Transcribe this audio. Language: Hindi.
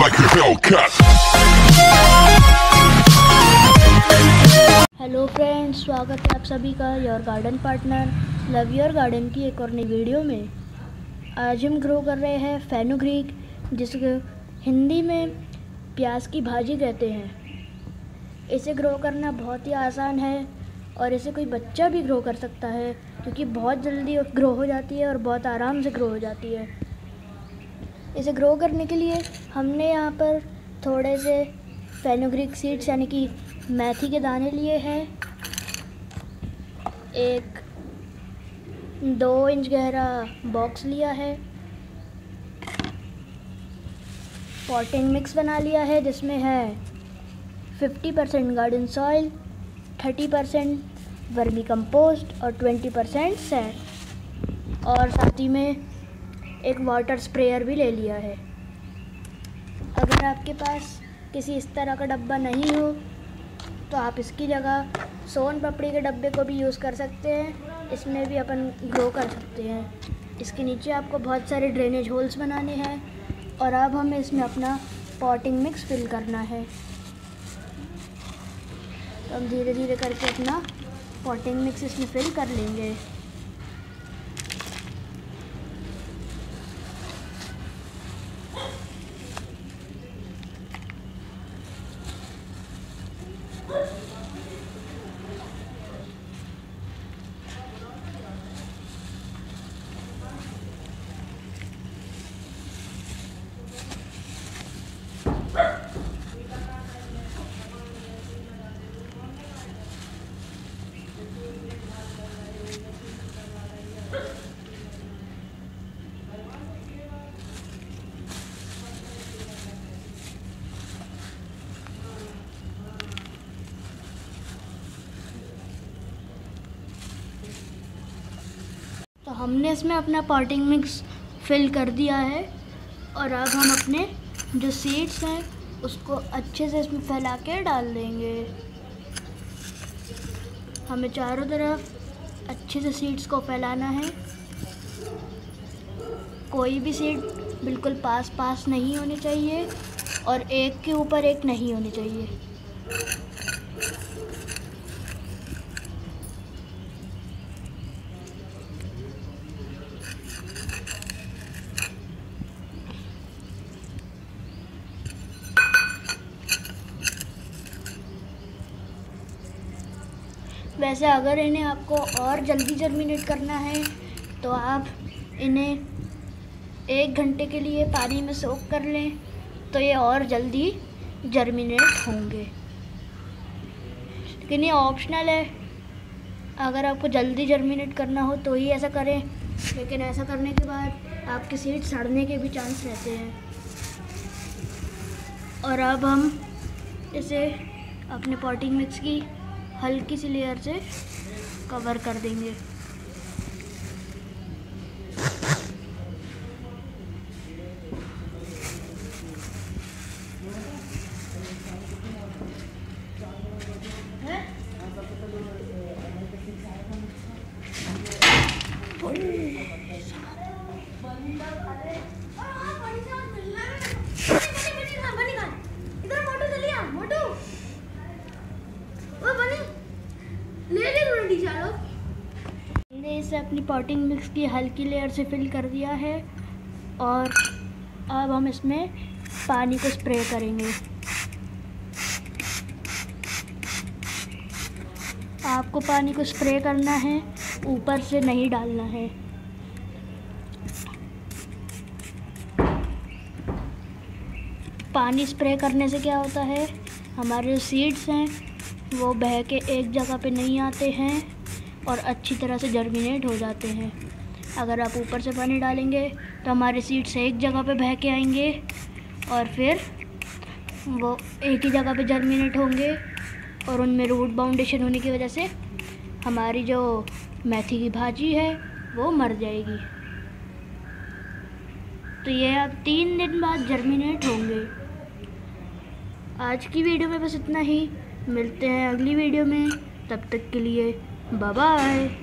like a Hellcat. Hello friends, स्वागत है आप सभी का your garden partner love your garden की एक और नई वीडियो में। आज हम ग्रो कर रहे हैं फेनुग्रीक, जिसको हिंदी में प्याज की भाजी कहते हैं। इसे ग्रो करना बहुत ही आसान है और इसे कोई बच्चा भी ग्रो कर सकता है, क्योंकि बहुत जल्दी ग्रो हो जाती है और बहुत आराम से ग्रो हो जाती है। इसे ग्रो करने के लिए हमने यहाँ पर थोड़े से फेनुग्रीक सीड्स यानी कि मेथी के दाने लिए हैं। एक 2 इंच गहरा बॉक्स लिया है। पॉटिंग मिक्स बना लिया है, जिसमें है 50% गार्डन सॉइल, 30% वर्मी कंपोस्ट और 20% सैंड, और साथ ही में एक वाटर स्प्रेयर भी ले लिया है। अगर आपके पास किसी इस तरह का डब्बा नहीं हो तो आप इसकी जगह सोन पापड़ी के डब्बे को भी यूज़ कर सकते हैं। इसमें भी अपन ग्रो कर सकते हैं। इसके नीचे आपको बहुत सारे ड्रेनेज होल्स बनाने हैं और अब हमें इसमें अपना पॉटिंग मिक्स फिल करना है। तो हम धीरे धीरे करके अपना पॉटिंग मिक्स इसमें फिल कर लेंगे। तो हमने इसमें अपना पॉटिंग मिक्स फिल कर दिया है और अब हम अपने जो सीड्स हैं उसको अच्छे से इसमें फैला के डाल देंगे। हमें चारों तरफ अच्छे से सीड्स को फैलाना है। कोई भी सीड बिल्कुल पास पास नहीं होनी चाहिए और एक के ऊपर एक नहीं होनी चाहिए। वैसे अगर इन्हें आपको और जल्दी जर्मिनेट करना है तो आप इन्हें 1 घंटे के लिए पानी में सोक कर लें, तो ये और जल्दी जर्मिनेट होंगे। लेकिन ये ऑप्शनल है, अगर आपको जल्दी जर्मिनेट करना हो तो ही ऐसा करें, लेकिन ऐसा करने के बाद आपके सीड सड़ने के भी चांस रहते हैं। और अब हम इसे अपने पॉटिंग मिक्स की हल्की सी लेयर से कवर कर देंगे। हमने इसे अपनी पॉटिंग मिक्स की हल्की लेयर से फिल कर दिया है और अब हम इसमें पानी को स्प्रे करेंगे। आपको पानी को स्प्रे करना है, ऊपर से नहीं डालना है। पानी स्प्रे करने से क्या होता है, हमारे जो सीड्स हैं वो बह के एक जगह पे नहीं आते हैं और अच्छी तरह से जर्मिनेट हो जाते हैं। अगर आप ऊपर से पानी डालेंगे तो हमारे सीड्स एक जगह पे बह के आएंगे और फिर वो एक ही जगह पे जर्मिनेट होंगे और उनमें रूट बाउंडेशन होने की वजह से हमारी जो मेथी की भाजी है वो मर जाएगी। तो ये अब 3 दिन बाद जर्मिनेट होंगे। आज की वीडियो में बस इतना ही। मिलते हैं अगली वीडियो में, तब तक के लिए बाय बाय।